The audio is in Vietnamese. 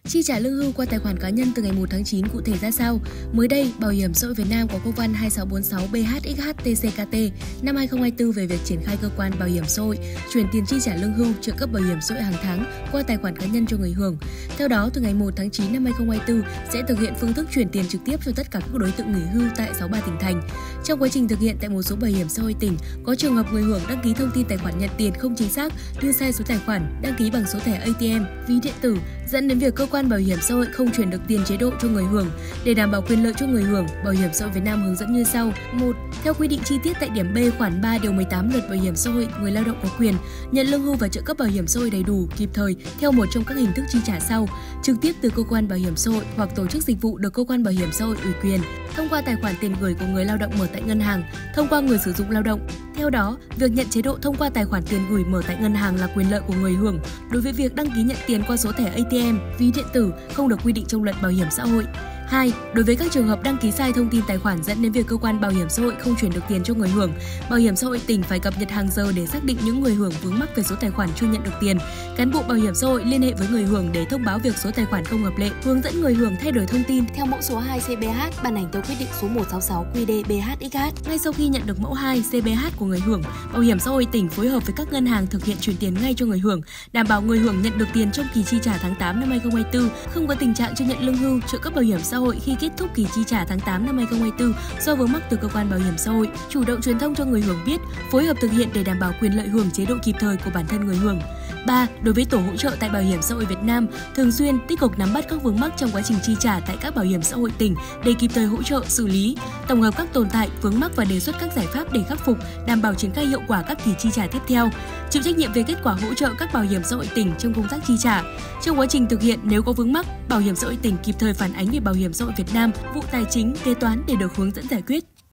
Chi trả lương hưu qua tài khoản cá nhân từ ngày 1 tháng 9 cụ thể ra sao? Mới đây, Bảo hiểm xã hội Việt Nam có công văn 2646/BHXHTCKT năm 2024 về việc triển khai cơ quan bảo hiểm xã hội chuyển tiền chi trả lương hưu, trợ cấp bảo hiểm xã hội hàng tháng qua tài khoản cá nhân cho người hưởng. Theo đó, từ ngày 1 tháng 9 năm 2024 sẽ thực hiện phương thức chuyển tiền trực tiếp cho tất cả các đối tượng nghỉ hưu tại 63 tỉnh thành. Trong quá trình thực hiện tại một số bảo hiểm xã hội tỉnh, có trường hợp người hưởng đăng ký thông tin tài khoản nhận tiền không chính xác, đưa sai số tài khoản, đăng ký bằng số thẻ ATM, ví điện tử, dẫn đến việc cơ quan bảo hiểm xã hội không chuyển được tiền chế độ cho người hưởng. Để đảm bảo quyền lợi cho người hưởng, Bảo hiểm xã hội Việt Nam hướng dẫn như sau: 1. Theo quy định chi tiết tại điểm B khoản 3 điều 18 Luật Bảo hiểm xã hội, người lao động có quyền nhận lương hưu và trợ cấp bảo hiểm xã hội đầy đủ, kịp thời theo một trong các hình thức chi trả sau: trực tiếp từ cơ quan bảo hiểm xã hội hoặc tổ chức dịch vụ được cơ quan bảo hiểm xã hội ủy quyền, thông qua tài khoản tiền gửi của người lao động mở tại ngân hàng, thông qua người sử dụng lao động. Theo đó, việc nhận chế độ thông qua tài khoản tiền gửi mở tại ngân hàng là quyền lợi của người hưởng. Đối với việc đăng ký nhận tiền qua số thẻ ATM, ví điện tử không được quy định trong Luật Bảo hiểm xã hội. 2. Đối với các trường hợp đăng ký sai thông tin tài khoản dẫn đến việc cơ quan bảo hiểm xã hội không chuyển được tiền cho người hưởng, Bảo hiểm xã hội tỉnh phải cập nhật hàng giờ để xác định những người hưởng vướng mắc về số tài khoản chưa nhận được tiền. Cán bộ bảo hiểm xã hội liên hệ với người hưởng để thông báo việc số tài khoản không hợp lệ, hướng dẫn người hưởng thay đổi thông tin theo mẫu số 2 CBH ban hành theo quyết định số 166 QĐ-BHXH. Ngay sau khi nhận được mẫu 2 CBH của người hưởng, Bảo hiểm xã hội tỉnh phối hợp với các ngân hàng thực hiện chuyển tiền ngay cho người hưởng, đảm bảo người hưởng nhận được tiền trong kỳ chi trả tháng 8 năm 2024, không có tình trạng cho nhận lương hưu, trợ cấp bảo hiểm xã hội khi kết thúc kỳ chi trả tháng 8 năm 2024 do vướng mắc từ cơ quan bảo hiểm xã hội. Chủ động truyền thông cho người hưởng biết, phối hợp thực hiện để đảm bảo quyền lợi hưởng chế độ kịp thời của bản thân người hưởng. 3. Đối với tổ hỗ trợ tại Bảo hiểm xã hội Việt Nam, thường xuyên tích cực nắm bắt các vướng mắc trong quá trình chi trả tại các bảo hiểm xã hội tỉnh để kịp thời hỗ trợ, xử lý, tổng hợp các tồn tại, vướng mắc và đề xuất các giải pháp để khắc phục, đảm bảo triển khai hiệu quả các kỳ chi trả tiếp theo. Chịu trách nhiệm về kết quả hỗ trợ các bảo hiểm xã hội tỉnh trong công tác chi trả. Trong quá trình thực hiện, nếu có vướng mắc, Bảo hiểm xã hội tỉnh kịp thời phản ánh về Bảo hiểm xã hội Việt Nam, vụ tài chính, kế toán để được hướng dẫn giải quyết.